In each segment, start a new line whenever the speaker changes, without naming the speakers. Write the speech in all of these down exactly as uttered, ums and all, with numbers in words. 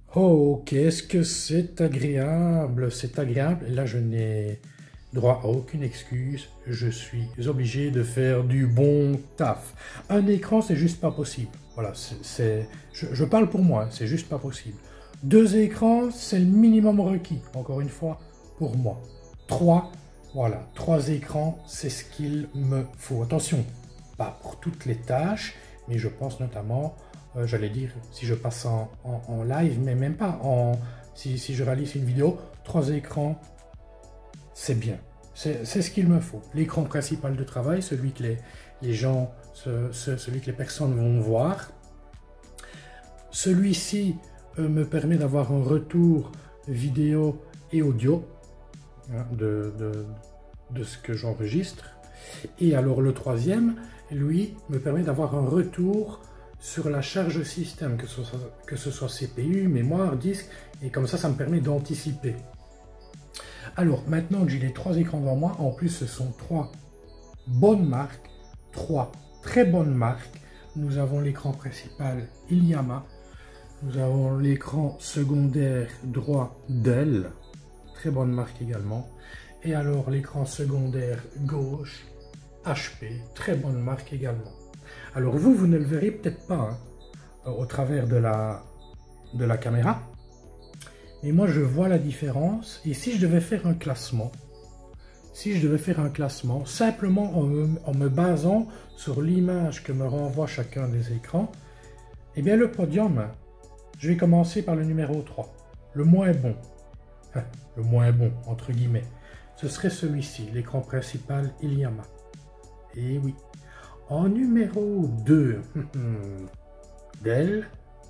Oh, qu'est-ce que c'est agréable, c'est agréable. Et là, je n'ai droit à aucune excuse. Je suis obligé de faire du bon taf. Un écran, c'est juste pas possible. Voilà, c'est, je, je parle pour moi, c'est juste pas possible. Deux écrans, c'est le minimum requis, encore une fois, pour moi. Trois, voilà, trois écrans, c'est ce qu'il me faut. Attention, pas pour toutes les tâches, mais je pense notamment... Euh, j'allais dire, si je passe en, en, en live, mais même pas, en, si, si je réalise une vidéo, trois écrans, c'est bien. C'est ce qu'il me faut. L'écran principal de travail, celui que les, les gens, ce, ce, celui que les personnes vont voir. Celui-ci euh, me permet d'avoir un retour vidéo et audio hein, de, de, de ce que j'enregistre. Et alors le troisième, lui, me permet d'avoir un retour sur la charge système, que ce soit, que ce soit C P U, mémoire, disque, et comme ça, ça me permet d'anticiper. Alors, maintenant que j'ai les trois écrans devant moi, en plus, ce sont trois bonnes marques, trois très bonnes marques. Nous avons l'écran principal Iliama, nous avons l'écran secondaire droit Dell, très bonne marque également, et alors l'écran secondaire gauche H P, très bonne marque également. Alors vous, vous ne le verrez peut-être pas hein, au travers de la, de la caméra, mais moi je vois la différence. Et si je devais faire un classement, si je devais faire un classement, simplement en me, en me basant sur l'image que me renvoie chacun des écrans, eh bien le podium, je vais commencer par le numéro trois, le moins bon, enfin, le moins bon entre guillemets, ce serait celui-ci, l'écran principal Iliama. Et oui. En numéro deux, Dell,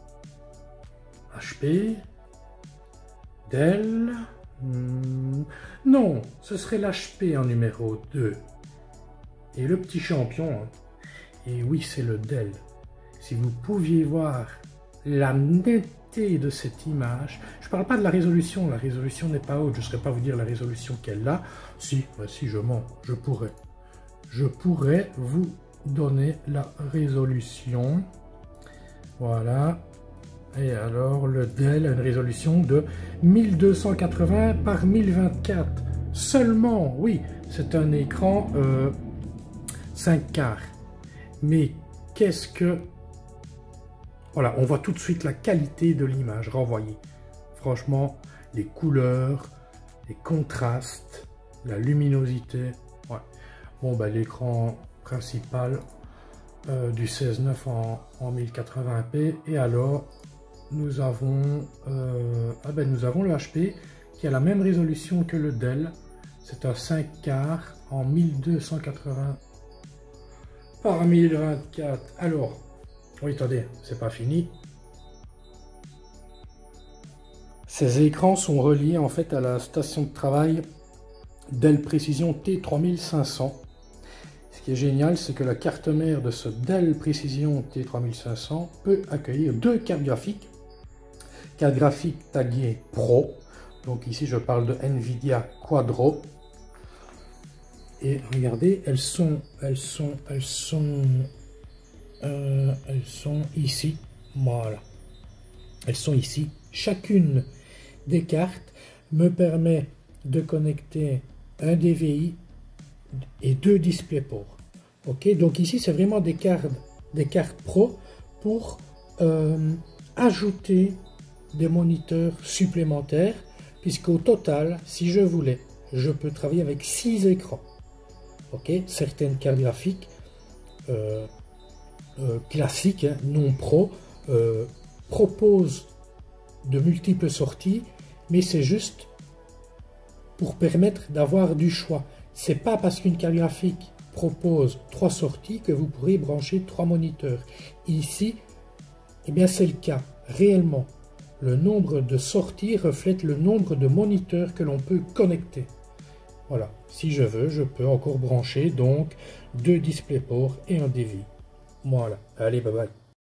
H P, Dell, hmm, non, ce serait l'H P en numéro deux. Et le petit champion, hein, et oui, c'est le Dell. Si vous pouviez voir la netteté de cette image, je ne parle pas de la résolution, la résolution n'est pas haute, je ne saurais pas vous dire la résolution qu'elle a. Si, bah si je mens, je pourrais. Je pourrais vous donner la résolution. Voilà. Et alors, le Dell a une résolution de mille deux cent quatre-vingts par mille vingt-quatre. Seulement, oui, c'est un écran euh, cinq quarts. Mais qu'est-ce que... Voilà, on voit tout de suite la qualité de l'image renvoyée. Franchement, les couleurs, les contrastes, la luminosité. Ouais. Bon, ben, l'écran principal euh, du seize neuf en, en mille quatre-vingts p. Et alors, nous avons, euh, ah ben, nous avons le H P qui a la même résolution que le Dell. C'est un cinq quarts en mille deux cent quatre-vingts par mille vingt-quatre. Alors, oui, attendez, c'est pas fini. Ces écrans sont reliés en fait à la station de travail Dell Precision T trois mille cinq cents. Ce qui est génial, c'est que la carte mère de ce Dell Precision T trois mille cinq cents peut accueillir deux cartes graphiques. Carte graphique taguée Pro. Donc ici, je parle de Nvidia Quadro. Et regardez, elles sont, elles sont, elles sont, euh, elles sont ici. Voilà. Elles sont ici. Chacune des cartes me permet de connecter un D V I et deux DisplayPort. Ok, donc ici c'est vraiment des cartes, des cartes pro pour euh, ajouter des moniteurs supplémentaires, puisqu'au total, si je voulais, je peux travailler avec six écrans. Ok, certaines cartes graphiques euh, euh, classiques, hein, non pro, euh, proposent de multiples sorties, mais c'est juste pour permettre d'avoir du choix. C'est pas parce qu'une carte graphique propose trois sorties que vous pourrez brancher trois moniteurs. Ici, eh bien c'est le cas. Réellement, le nombre de sorties reflète le nombre de moniteurs que l'on peut connecter. Voilà. Si je veux, je peux encore brancher donc deux DisplayPort et un D V I. Voilà. Allez, bye bye.